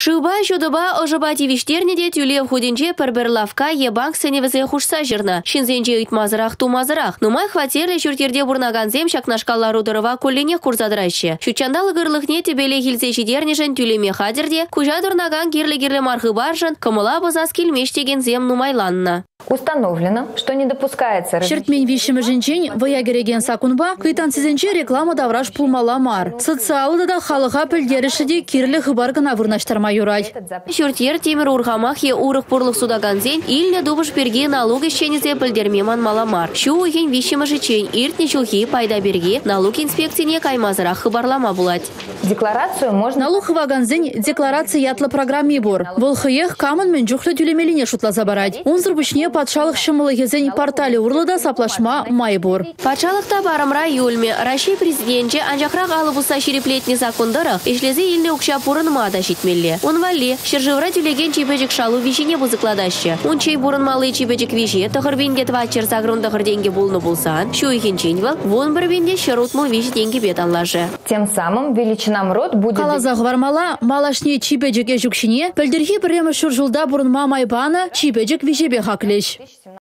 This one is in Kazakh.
Шуба жудыба ожыба тивиштернеде тюлев худинче пір лавка ебанк сеневізе хушса жирна. Шинзенче үйтмазырақ тумазырақ. Нумай хватерлі жүртерде бурнаганзем шакнашкаллару дырыва коллене курзадырайшы. Шучандалы гырлыхне тебеле хилзе жидернежен тюлеме хадерде, кужа дырнаган кирлі мархы баржын, кымыла бызас келмештеген зем нумайланна. Установлено, что не допускается... Шертмень вишімі жінчен ваягереген сакунба, квитансизенче реклама давраш пулмала мар. Социалы да халыға пілдерішіде кирлі хыбаргына вырнаштарма юрай. Шүртер темір урғамақ е урық пұрлық судаганзен, илне дубыш берге налуг ешченизе пілдермеман маламар. Шу уйген вишімі жічен иртне чулхи пайда берге налуг инспекцияне каймазырақ хыбарлама булать. Декларацию можно... Налуг хываганзен декларация ятлы программе бор. Волхыех камын мен жүхлі тюлемеліне шутла забарать. Унзыр бішне патшалық шымылы кезен портали урлыда саплашма майбор. Патшалықта барымра юлме. Раши президентче анжақрақ алыбыса шереплетне закондары ешлезе илне ұқша бұрынма да жетмелі. Он вали, шыржывра тюлеген чебежік шалу вишіне бұзықладашы. Он чей бұрынмалы чебежік виже тұғырбенге твачер загрындығыр денге болны болсан, шу екенчен вон бір бенде шырутму виш денге бет анлашы. Тем самым величина мрот будет... Қалазақ вармала, малашне чебежік ежікшіне, пілдірхи біремі шыржылда бұрынма майбаны чебежік вишебе хаклеш.